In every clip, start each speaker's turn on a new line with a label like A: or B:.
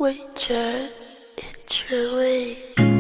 A: Waiter, it's your way.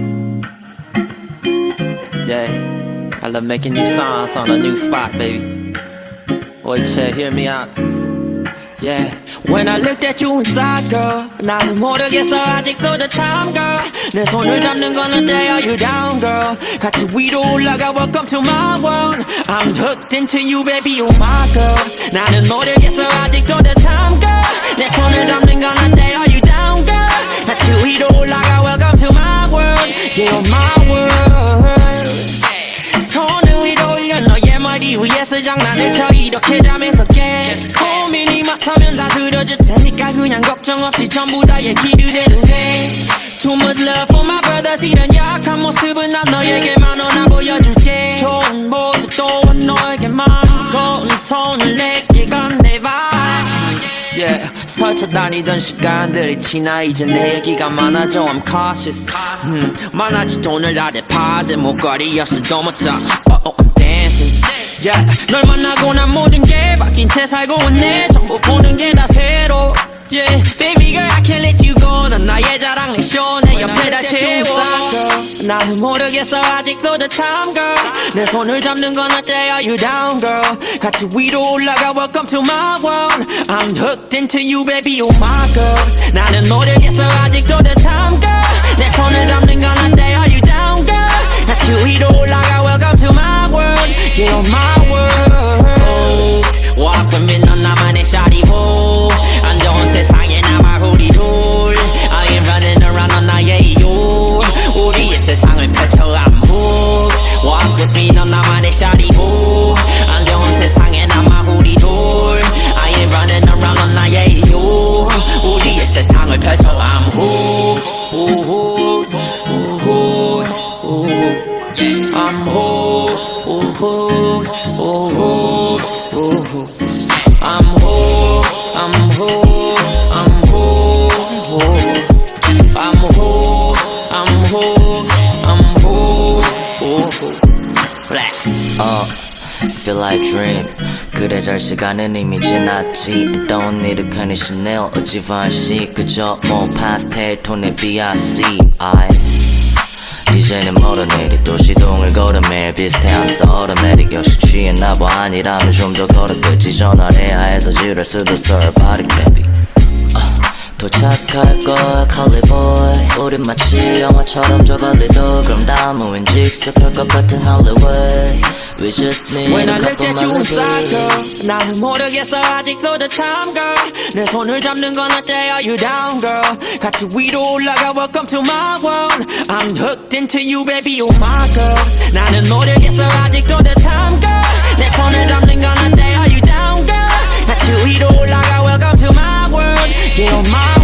B: Yeah, I love making new songs on a new spot, baby. Waiter, hear me out. Yeah, when I looked at you inside, girl, 나는 모르겠어 아직도 the time, girl. 내 손을 잡는 건 어때? Are you down, girl? 같이 위로 올라가, welcome to my world. I'm hooked into you, baby, you're my girl. 나는 모르겠어 아직도 the time, girl. 내 손을 잡는 건 어때? Are you down, girl? 같이 위로 올라가, welcome to my world. Yeah, you're my world. 손을 위로 올려 너의 머리 위에서 장난을 쳐 이렇게 잠에서 깨. 고민이 많다면 다 들어줄 테니까 그냥 걱정 없이 전부 다 얘기를 해도 돼. Too much love for my brothers. 이런 약한 모습은 난 너에게만 나 보여줄게. 좋은 모습 또한 너에게만 고운 손을 내게 건네봐. Yeah, 스쳐다니던 시간들이 지나 이제 내 얘기가 많아져. I'm cautious. 많아지도 오늘 나 deposit 목걸이 없어도 못 자. I'm dancing. Yeah, 널 만나고 난 모든 게 바뀐 채 살고 있네. 전부 보는 게 다 새로. Yeah, baby girl, I can't let you go. 넌 나의 자랑 내 쇼 내 옆에 다 채워. 나는 모르겠어 아직도 the time, girl. 내 손을 잡는 건 어때? Are you down, girl? 같이 위로 올라가, welcome to my world. I'm hooked into you, baby, you're my girl. 나는 모르겠어 아직도 the time, girl. 내 손을 잡는 건 어때? Are you down, girl? 같이 위로 올라가, welcome to my world. Yeah, you're my world. Walk with me, 넌 나만의 샤리호. 안 좋은 세상에 나만 우리 둘. I ain't running around 넌 나의 이유. 우리의 세상을 펼쳐 I'm hooked. Walk with me, 넌 나만의 샤리호. 안 좋은 세상에 나만 우리 둘. I ain't running around 넌 나의 이유. 우리의 세상을 펼쳐 I'm hooked. I'm hooked. I'm hooked, I'm hooked, I'm hooked, I'm hooked, I'm hooked, I'm hooked.
C: Feel like dream. 그래 잘 시간은 이미 지났지. Don't need a conditional or 지van시. 그저 뭐 파스텔 톤의 BIC. 이제는 모든 일이 또 시동을 걸어 매일 비슷해 I'm so automatic. 역시 취했나 봐. 아니라면 좀 더 걸어뜯지. 전화를 해야 해서 지랄 수도 썰 body cabby. 도착할 거야 Call boy. 우린 마치 영화처럼 저 발리도. 그럼 다음은 왠지 익숙할 것 같은 Hollywood. We just need
B: When
C: a
B: I look
C: couple
B: at you inside, girl,
C: melodies.
B: 나는 모르겠어 아직도 the time, girl. 내 손을 잡는 건 어때? Are you down, girl? 같이 위로 올라가, welcome to my world. I'm hooked into you, baby, you're my girl. 나는 모르겠어 아직도 the time, girl. 내 손을 잡는 건 어때? Are you down, girl? 같이 위로 올라가, welcome to my world. Yeah, you're my